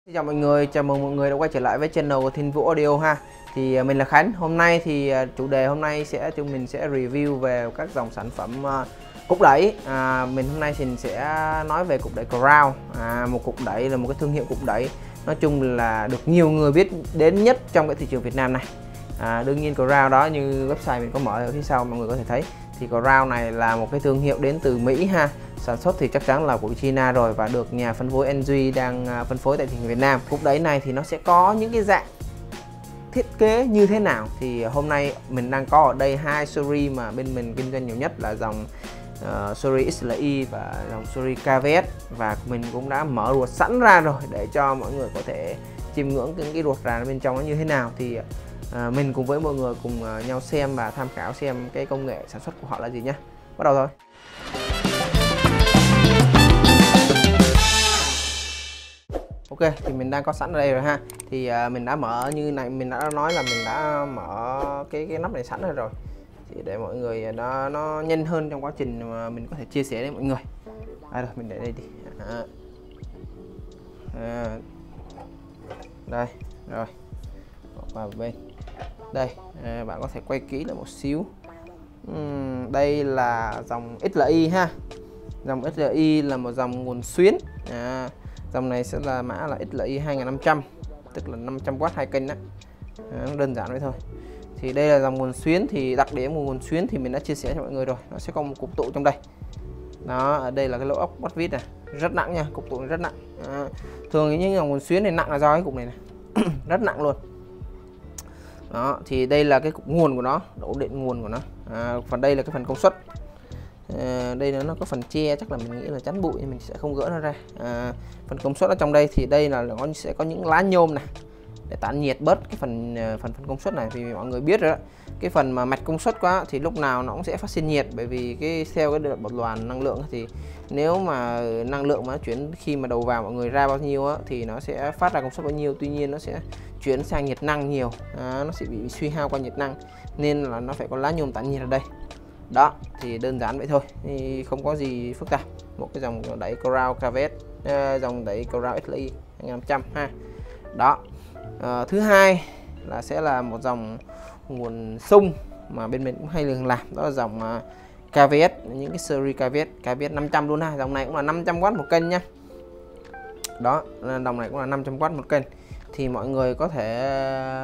Xin chào mọi người, chào mừng mọi người đã quay trở lại với channel của Thiên Vũ Audio ha. Thì mình là Khánh. Hôm nay thì chủ đề hôm nay chúng mình sẽ review về các dòng sản phẩm cục đẩy. Mình hôm nay thì sẽ nói về cục đẩy Crown. Một cục đẩy là một cái thương hiệu cục đẩy nói chung là được nhiều người biết đến nhất trong cái thị trường Việt Nam này. Đương nhiên Crown đó, như website mình có mở ở phía sau mọi người có thể thấy, thì Crown này là một cái thương hiệu đến từ Mỹ ha. Sản xuất thì chắc chắn là của China rồi và được nhà phân phối NG đang phân phối tại thị trường Việt Nam. Cục đẩy này thì nó sẽ có những cái dạng thiết kế như thế nào, thì hôm nay mình đang có ở đây hai series mà bên mình kinh doanh nhiều nhất là dòng series XLI và dòng series KVS, và mình cũng đã mở ruột sẵn ra rồi để cho mọi người có thể chiêm ngưỡng cái ruột ra bên trong nó như thế nào. Thì mình cùng với mọi người cùng nhau xem và tham khảo xem cái công nghệ sản xuất của họ là gì nhé. Bắt đầu thôi. Ok, thì mình đang có sẵn ở đây rồi ha. Thì mình đã mở như này, mình đã nói là mình đã mở cái nắp này sẵn rồi. Thì để mọi người nó nhanh hơn trong quá trình mà mình có thể chia sẻ với mọi người. Rồi mình để đây đi. Đây, rồi. Bỏ vào bên. Đây, bạn có thể quay kỹ lại một xíu. Đây là dòng XLI ha. Dòng XLI là một dòng nguồn xuyến. Dòng này sẽ là mã là XLI 2500, tức là 500W 2 kênh đó. Nó đơn giản vậy thôi. Thì đây là dòng nguồn xuyến, thì đặc điểm của nguồn xuyến thì mình đã chia sẻ cho mọi người rồi. Nó sẽ có một cục tụ trong đây. Đó, ở đây là cái lỗ ốc bắt vít này, rất nặng nha, cục tụ rất nặng. Thường những dòng nguồn xuyến này nặng là do cái cục này này. Rất nặng luôn. Đó, thì đây là cái cục nguồn của nó, ổ điện nguồn của nó. Phần đây là cái phần công suất. Đây nó có phần che, chắc là mình nghĩ là chắn bụi, mình sẽ không gỡ nó ra. Phần công suất ở trong đây thì đây là nó sẽ có những lá nhôm này để tản nhiệt bớt cái phần công suất này. Vì mọi người biết rồi đó, cái phần mà mạch công suất quá thì lúc nào nó cũng sẽ phát sinh nhiệt, bởi vì cái theo cái đợt đoàn năng lượng thì nếu mà năng lượng mà chuyển khi mà đầu vào mọi người ra bao nhiêu á, thì nó sẽ phát ra công suất bao nhiêu, tuy nhiên nó sẽ chuyển sang nhiệt năng nhiều, nó sẽ bị suy hao qua nhiệt năng, nên là nó phải có lá nhôm tản nhiệt ở đây. Đó, thì đơn giản vậy thôi, thì không có gì phức tạp. Một cái dòng đẩy Crown KVS, dòng đẩy Crown XLI 2500 ha. Đó. Thứ hai là sẽ là một dòng nguồn xung mà bên mình cũng hay thường làm, đó là dòng KVS, những cái series KVS 500 luôn ha. Dòng này cũng là 500W một kênh nha. Đó, dòng này cũng là 500W một kênh. Thì mọi người có thể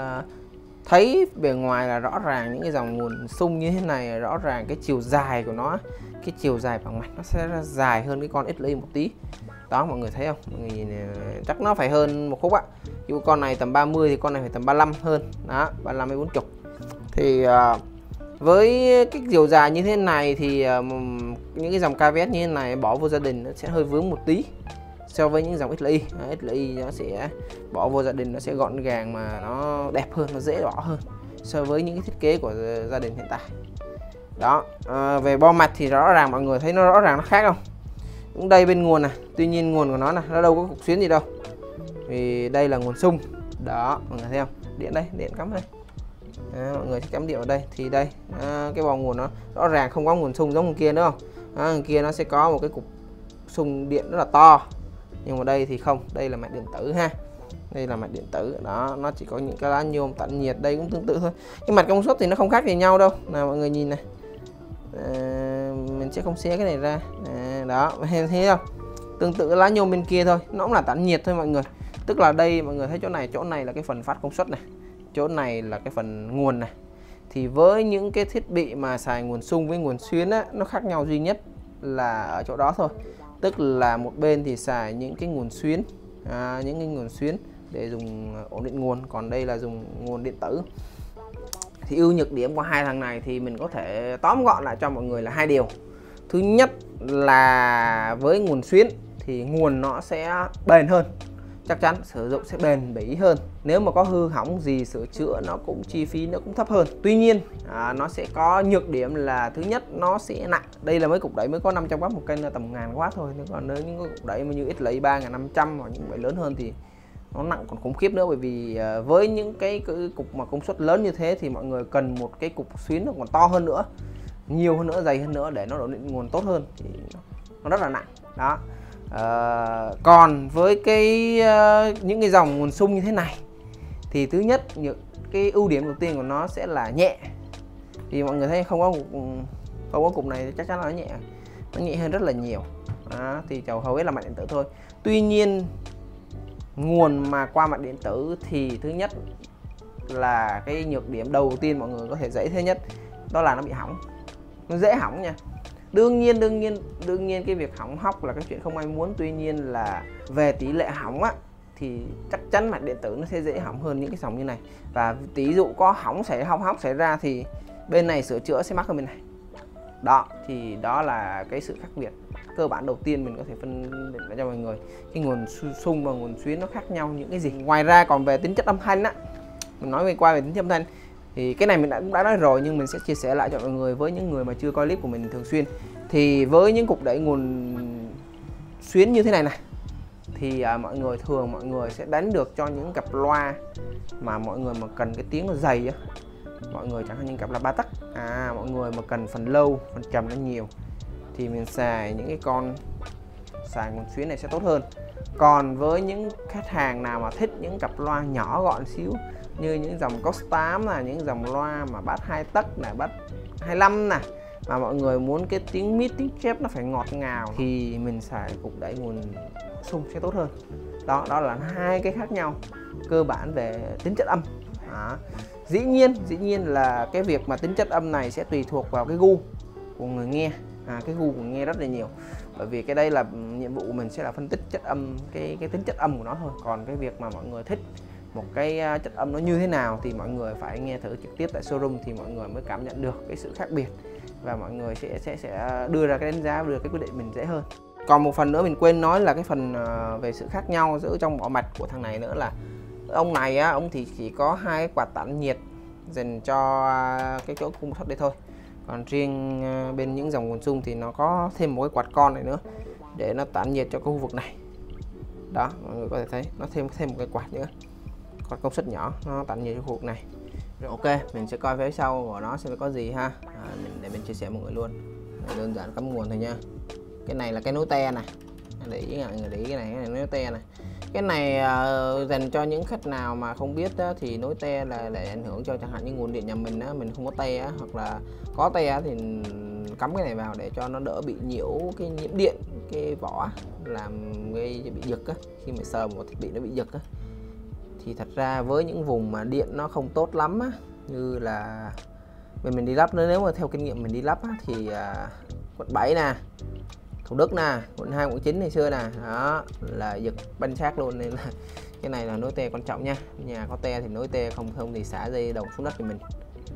thấy bề ngoài là rõ ràng những cái dòng nguồn xung như thế này, rõ ràng cái chiều dài của nó, cái chiều dài bằng mạch nó sẽ dài hơn cái con XLI một tí. Đó, mọi người thấy không? Mọi người nhìn, chắc nó phải hơn một khúc ạ. Dù con này tầm 30 thì con này phải tầm 35 hơn. Đó, 35 đến 40. Thì với cái chiều dài như thế này thì những cái dòng KVS như thế này bỏ vô gia đình nó sẽ hơi vướng một tí so với những dòng XLI. XLI nó sẽ bỏ vô gia đình nó sẽ gọn gàng mà nó đẹp hơn, nó dễ bỏ hơn so với những cái thiết kế của gia đình hiện tại. Đó, về bo mạch thì rõ ràng mọi người thấy nó rõ ràng nó khác không? Cũng đây bên nguồn này, tuy nhiên nguồn của nó này nó đâu có cục xuyến gì đâu, vì đây là nguồn xung. Đó, mọi người thấy không? Điện đây, điện cắm đây. Mọi người sẽ cắm điện vào đây thì đây, cái bo nguồn nó rõ ràng không có nguồn xung giống kia nữa không? Ngoài kia nó sẽ có một cái cục xung điện rất là to, nhưng mà đây thì không, đây là mạch điện tử ha. Đây là mạch điện tử. Đó, nó chỉ có những cái lá nhôm tản nhiệt, đây cũng tương tự thôi. Cái mạch công suất thì nó không khác gì nhau đâu. Nào mọi người nhìn này. Mình sẽ không xé cái này ra. Đó, thấy không? Tương tự lá nhôm bên kia thôi, nó cũng là tản nhiệt thôi mọi người. Tức là đây mọi người thấy chỗ này là cái phần phát công suất này, chỗ này là cái phần nguồn này. Thì với những cái thiết bị mà xài nguồn xung với nguồn xuyến á, nó khác nhau duy nhất là ở chỗ đó thôi. Tức là một bên thì xài những cái nguồn xuyến, những cái nguồn xuyến để dùng ổn định nguồn, còn đây là dùng nguồn điện tử. Thì ưu nhược điểm của hai thằng này thì mình có thể tóm gọn lại cho mọi người là hai điều. Thứ nhất là với nguồn xuyến thì nguồn nó sẽ bền hơn, chắc chắn sử dụng sẽ bền bỉ hơn. Nếu mà có hư hỏng gì sửa chữa nó cũng chi phí nó cũng thấp hơn. Tuy nhiên nó sẽ có nhược điểm là thứ nhất nó sẽ nặng. Đây là mấy cục đẩy mới có 500W một kênh là tầm 1000W thôi. Còn nếu những cục đẩy như XLI 3500 hoặc những bẫy lớn hơn thì nó nặng còn khủng khiếp nữa, bởi vì với những cái cục mà công suất lớn như thế thì mọi người cần một cái cục xuyến nó còn to hơn nữa, nhiều hơn nữa, dày hơn nữa để nó ổn định nguồn tốt hơn, thì nó rất là nặng. Đó. Còn với những cái dòng nguồn sung như thế này thì thứ nhất, những cái ưu điểm đầu tiên của nó sẽ là nhẹ. Thì mọi người thấy không có cục này chắc chắn là nó nhẹ hơn rất là nhiều. Đó, thì hầu hết là mạch điện tử thôi. Tuy nhiên nguồn mà qua mạch điện tử thì thứ nhất là cái nhược điểm đầu tiên mọi người có thể dễ thấy nhất, đó là nó bị hỏng. Nó dễ hỏng nha. Đương nhiên cái việc hỏng hóc là cái chuyện không ai muốn. Tuy nhiên là về tỷ lệ hỏng á thì chắc chắn mạch điện tử nó sẽ dễ hỏng hơn những cái dòng như này. Và ví dụ có hỏng xảy ra thì bên này sửa chữa sẽ mắc hơn bên này. Đó, thì đó là cái sự khác biệt cơ bản đầu tiên mình có thể phân định cho mọi người. Cái nguồn sung và nguồn xuyến nó khác nhau những cái gì. Ngoài ra còn về tính chất âm thanh á, mình nói qua về tính chất âm thanh thì cái này mình cũng đã nói rồi, nhưng mình sẽ chia sẻ lại cho mọi người với những người mà chưa coi clip của mình thường xuyên. Thì với những cục đẩy nguồn xuyến như thế này này thì mọi người sẽ đánh được cho những cặp loa mà mọi người mà cần cái tiếng nó dày á, mọi người chẳng hạn như cặp là 3 tấc, mọi người mà cần phần lâu, phần trầm nó nhiều thì mình xài những cái con xài nguồn xuyến này sẽ tốt hơn. Còn với những khách hàng nào mà thích những cặp loa nhỏ gọn xíu như những dòng Cox 8 là những dòng loa mà bass 2 tấc này, bass 25 này, mà mọi người muốn cái tiếng mid, tiếng chép nó phải ngọt ngào thì mình xài cục đẩy nguồn sung sẽ tốt hơn. Đó là hai cái khác nhau cơ bản về tính chất âm. Dĩ nhiên là cái việc mà tính chất âm này sẽ tùy thuộc vào cái gu của người nghe, cái gu của người nghe rất là nhiều. Bởi vì cái đây là nhiệm vụ của mình sẽ là phân tích chất âm, cái tính chất âm của nó thôi. Còn cái việc mà mọi người thích một cái chất âm nó như thế nào thì mọi người phải nghe thử trực tiếp tại showroom thì mọi người mới cảm nhận được cái sự khác biệt, và mọi người sẽ đưa ra cái đánh giá, đưa cái quyết định mình dễ hơn. Còn một phần nữa mình quên nói là cái phần về sự khác nhau giữa trong bỏ mạch của thằng này nữa là ông này á, ông thì chỉ có hai cái quạt tản nhiệt dành cho cái chỗ cung thấp đây thôi. Còn riêng bên những dòng nguồn sung thì nó có thêm một cái quạt con này nữa để nó tản nhiệt cho cái khu vực này. Đó, mọi người có thể thấy nó thêm một cái quạt nữa, quạt công suất nhỏ, nó tản nhiệt cho khu vực này. Rồi, ok, mình sẽ coi phía sau của nó xem có gì ha. Để mình chia sẻ mọi người luôn. Đơn giản cắm nguồn thôi nha. Cái này là cái nối te này, để ý mọi người để ý cái này nối te này. Cái này dành cho những khách nào mà không biết á, thì nối te là để ảnh hưởng cho chẳng hạn như nguồn điện nhà mình á, mình không có te á, hoặc là có te á, thì cắm cái này vào để cho nó đỡ bị nhiễu cái nhiễm điện cái vỏ, làm gây bị giật á. Khi mà sờ một thiết bị nó bị giật á thì thật ra với những vùng mà điện nó không tốt lắm á, như là mình đi lắp, nếu mà theo kinh nghiệm mình đi lắp á, thì quận 7 nè, Thủ Đức nè, quận 2, quận 9 ngày xưa nè, đó là giật banh xác luôn. Nên là cái này là nối te quan trọng nha. Nhà có te thì nối te, không thì xả dây đồng xuống đất cho mình.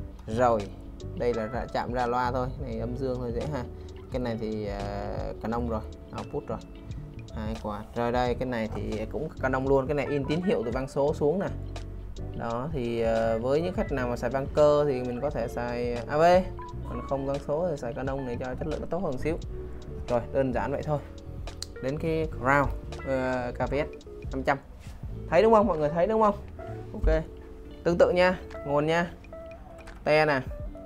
Rồi đây là chạm ra loa thôi, này âm dương thôi, dễ ha. Cái này thì Canon rồi, output rồi, hai quạt. Rồi đây cái này thì cũng Canon luôn, cái này in tín hiệu từ vang số xuống nè. Đó thì với những khách nào mà xài vang cơ thì mình có thể xài AV, còn không vang số thì xài Canon này cho chất lượng nó tốt hơn xíu. Rồi, đơn giản vậy thôi. Đến cái crown KVS 500. Thấy đúng không? Mọi người thấy đúng không? Ok. Tương tự nha, nguồn nha. Te nè.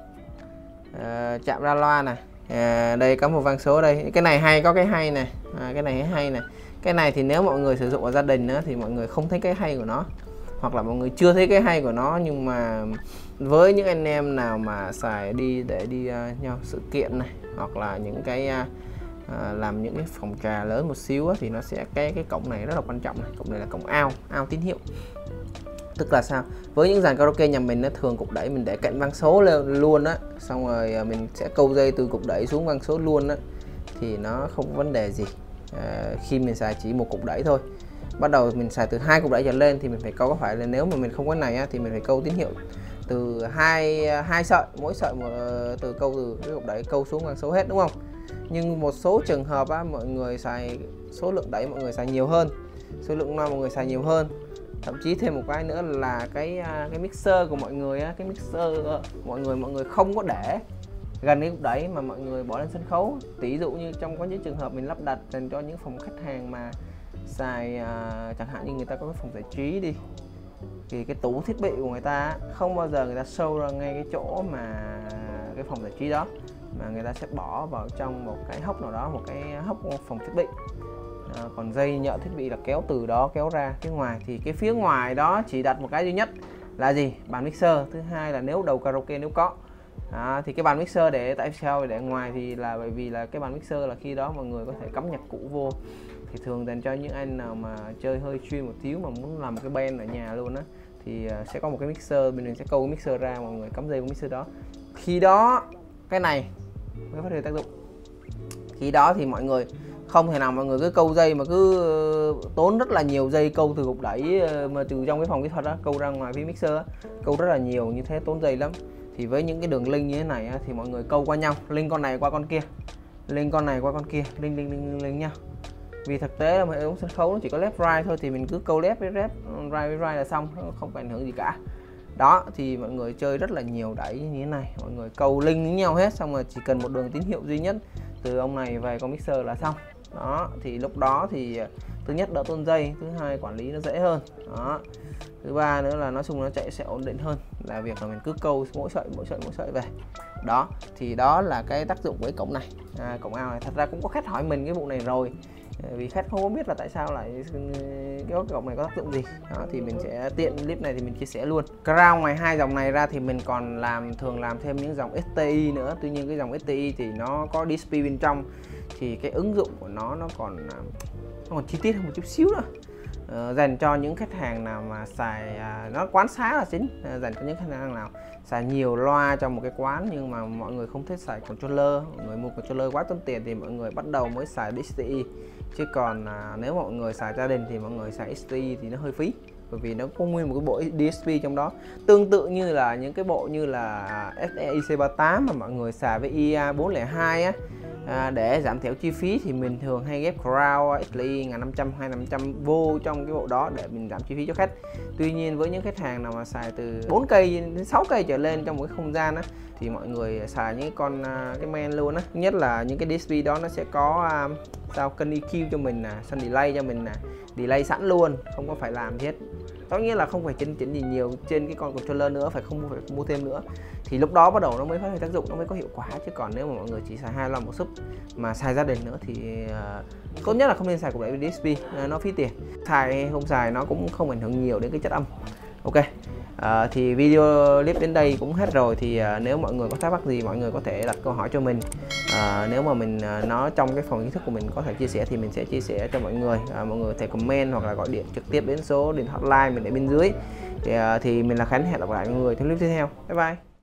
Chạm ra loa nè. Đây có một vang số đây. Cái này hay, có cái hay nè. Cái này hay nè. Cái này thì nếu mọi người sử dụng ở gia đình á, thì mọi người không thấy cái hay của nó, hoặc là mọi người chưa thấy cái hay của nó. Nhưng mà với những anh em nào mà xài để đi nhau sự kiện này, hoặc là những cái làm những cái phòng trà lớn một xíu á, thì nó sẽ cái cổng này rất là quan trọng này. Cổng này là cổng ao tín hiệu. Tức là sao? Với những dàn karaoke nhà mình nó thường cục đẩy mình để cạnh vang số luôn á, xong rồi mình sẽ câu dây từ cục đẩy xuống vang số luôn á, thì nó không có vấn đề gì. Khi mình xài chỉ một cục đẩy thôi, bắt đầu mình xài từ 2 cục đẩy trở lên thì mình phải câu, có phải là nếu mà mình không có này á, thì mình phải câu tín hiệu từ hai sợi, mỗi sợi từ câu từ cái cục đẩy câu xuống vang số hết, đúng không? Nhưng một số trường hợp á, mọi người xài số lượng đẩy mọi người xài nhiều hơn, số lượng loa mọi người xài nhiều hơn. Thậm chí thêm một cái nữa là cái mixer của mọi người á, cái mixer mọi người không có để gần cái cục đẩy mà mọi người bỏ lên sân khấu. Ví dụ như trong có những trường hợp mình lắp đặt dành cho những phòng khách hàng mà xài chẳng hạn như người ta có cái phòng giải trí đi, thì cái tủ thiết bị của người ta không bao giờ người ta show ra ngay cái chỗ mà cái phòng giải trí đó, mà người ta sẽ bỏ vào trong một cái hốc nào đó, một cái hốc phòng thiết bị. Còn dây nhợ thiết bị là kéo từ đó kéo ra phía ngoài. Thì cái phía ngoài đó chỉ đặt một cái duy nhất là gì? Bàn mixer. Thứ hai là nếu đầu karaoke nếu có. Thì cái bàn mixer để tại sao để ngoài thì là bởi vì là cái bàn mixer là khi đó mọi người có thể cắm nhạc cụ vô. Thì thường dành cho những anh nào mà chơi hơi chuyên một xíu mà muốn làm một cái band ở nhà luôn á, thì sẽ có một cái mixer, bên mình sẽ câu cái mixer ra, mọi người cắm dây của mixer đó. Khi đó cái này mới phát huy tác dụng. Khi đó thì mọi người không thể nào mọi người cứ câu dây mà cứ tốn rất là nhiều dây câu từ cục đẩy mà từ trong cái phòng kỹ thuật đó câu ra ngoài phía mixer đó, câu rất là nhiều như thế tốn dây lắm. Thì với những cái đường link như thế này thì mọi người câu qua nhau, link con này qua con kia, link con này qua con kia, link nhau. Vì thực tế là hệ thống sân khấu nó chỉ có left right thôi, thì mình cứ câu left với left, right với right là xong, không có ảnh hưởng gì cả. Đó thì mọi người chơi rất là nhiều đẩy như thế này, mọi người câu link với nhau hết, xong rồi chỉ cần một đường tín hiệu duy nhất từ ông này về con mixer là xong. Đó thì lúc đó thì thứ nhất đỡ tốn dây, thứ hai quản lý nó dễ hơn. Đó, thứ ba nữa là nói chung nó chạy sẽ ổn định hơn là việc là mình cứ câu mỗi sợi về. Đó thì đó là cái tác dụng của cái cổng này. Cổng ao này thật ra cũng có khách hỏi mình cái vụ này rồi, vì khách không có biết là tại sao lại cái cổng này có tác dụng gì. Đó thì mình sẽ tiện clip này thì mình chia sẻ luôn. Crown ngoài hai dòng này ra thì mình còn thường làm thêm những dòng STI nữa. Tuy nhiên cái dòng STI thì nó có DSP bên trong, thì cái ứng dụng của nó còn chi tiết hơn một chút xíu nữa. Dành cho những khách hàng nào mà xài nó quán xá là chính, dành cho những khách hàng nào xài nhiều loa trong một cái quán nhưng mà mọi người không thích xài controller, mọi người mua controller quá tốn tiền thì mọi người bắt đầu mới xài DSPI. Chứ còn nếu mọi người xài gia đình thì mọi người xài STI thì nó hơi phí, bởi vì nó có nguyên một cái bộ DSP trong đó, tương tự như là những cái bộ như là SEIC38 mà mọi người xài với IA402 á. Để giảm thiểu chi phí thì mình thường hay ghép Crown XLI 1500 2500 vô trong cái bộ đó để mình giảm chi phí cho khách. Tuy nhiên với những khách hàng nào mà xài từ 4 cây đến 6 cây trở lên trong một cái không gian á, thì mọi người xài những con cái main luôn á. Thứ nhất là những cái DSP đó nó sẽ có cân EQ cho mình, sân delay cho mình, delay sẵn luôn, không có phải làm gì hết. Tất nhiên là không phải chỉnh gì nhiều trên cái con controller nữa, phải mua thêm nữa. Thì lúc đó bắt đầu nó mới phát huy tác dụng, nó mới có hiệu quả. Chứ còn nếu mà mọi người chỉ xài 2 loa một sub mà xài gia đình nữa thì tốt nhất là không nên xài cục đẩy DSP, nó phí tiền. Xài hay không xài nó cũng không ảnh hưởng nhiều đến cái chất âm. Ok, thì video clip đến đây cũng hết rồi. Thì nếu mọi người có thắc mắc gì mọi người có thể đặt câu hỏi cho mình. Nếu mà mình nó trong cái phòng kiến thức của mình có thể chia sẻ thì mình sẽ chia sẻ cho mọi người. Mọi người có thể comment hoặc là gọi điện trực tiếp đến số điện hotline mình để bên dưới. Thì mình là Khánh, hẹn gặp lại mọi người trong clip tiếp theo. Bye bye.